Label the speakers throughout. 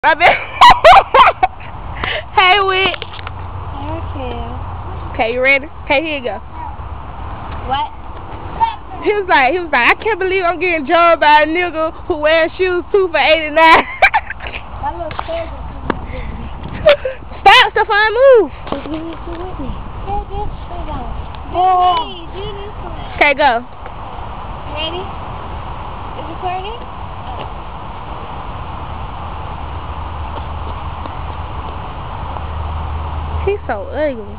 Speaker 1: I bet. Hey, Whit.
Speaker 2: Okay.
Speaker 1: Okay, you ready? Okay, here you go.
Speaker 2: What?
Speaker 1: He was like, I can't believe I'm getting joined by a nigga who wears shoes 2 for 89.
Speaker 2: My little cousin
Speaker 1: Stop, Stefan, move.
Speaker 2: Whitney. Yeah, just sit down. Hey, do this one.
Speaker 1: Okay, go.
Speaker 2: Ready? Is it recording?
Speaker 1: He's so ugly.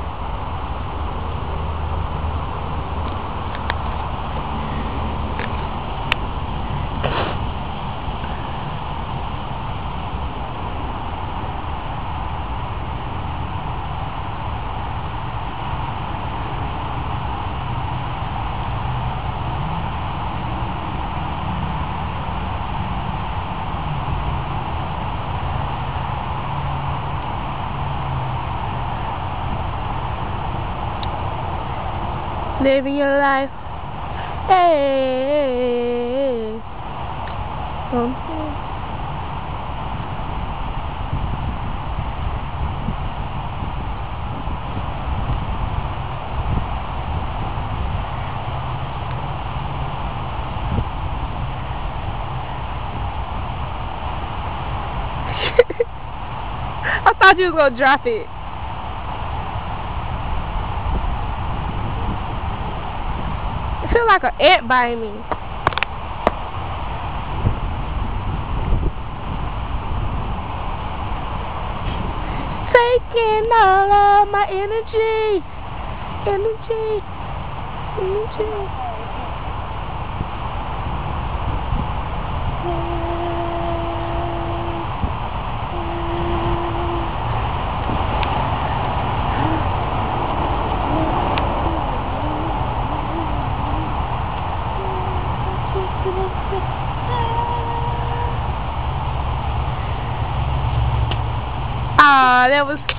Speaker 1: Living your life. Hey. I thought you was gonna drop it. I feel like an ant biting me. Taking all of my energy. Energy. Aw, that was